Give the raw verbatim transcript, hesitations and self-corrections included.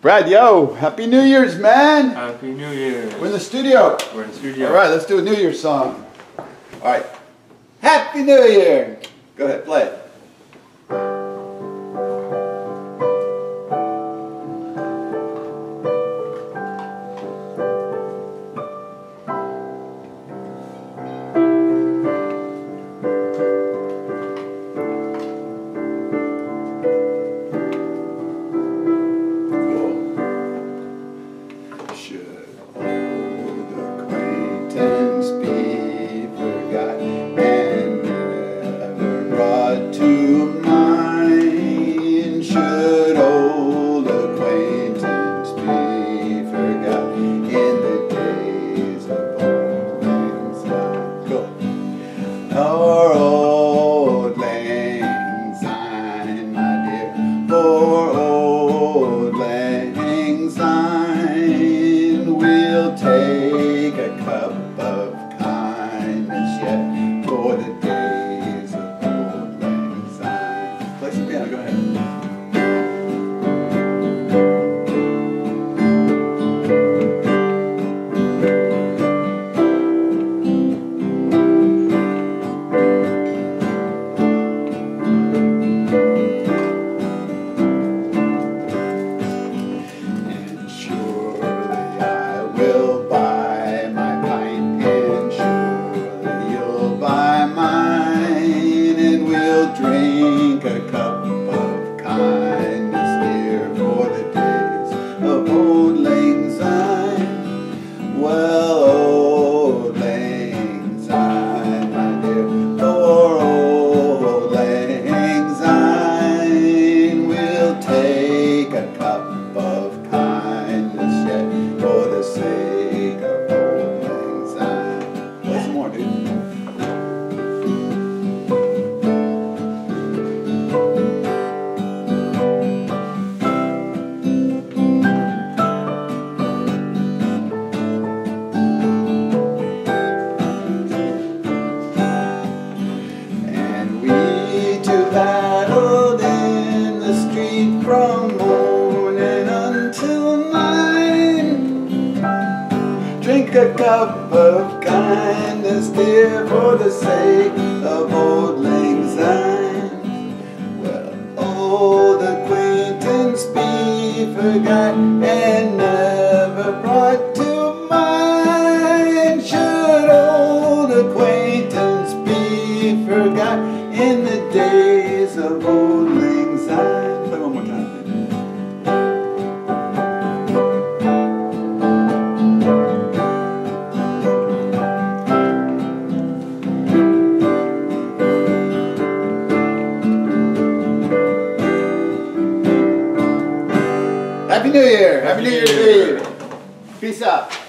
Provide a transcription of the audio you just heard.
Brad, yo, Happy New Year's, man. Happy New Year. We're in the studio. We're in the studio. All right, let's do a New Year's song. All right. Happy New Year. Go ahead, play it. Should old acquaintance be forgotten and never brought to mind? Should old acquaintance be forgotten in the days of old lang syne? Go. Our old lang syne, my dear, for old lang syne, we'll take a cup of kindness yet for the days of old lang syne. Play some piano, go ahead. And surely I will buy my pint, and surely you'll buy mine, and we'll drink a cup of kindness, dear, for the days of old lang syne. Well, old lang syne, my dear, for old lang syne, we'll take a cup of kindness yet for the sake of old lang syne. Play some more, dude. And we two battled in the street from morning until nine. Drink a cup of kindness, dear, for the sake of old lang syne. Well, old acquaintance be forgot and never brought to mind. Should old acquaintance be forgot in the days of old lang syne. Play one more time. Happy New Year! Happy New Year, Eve! Peace out.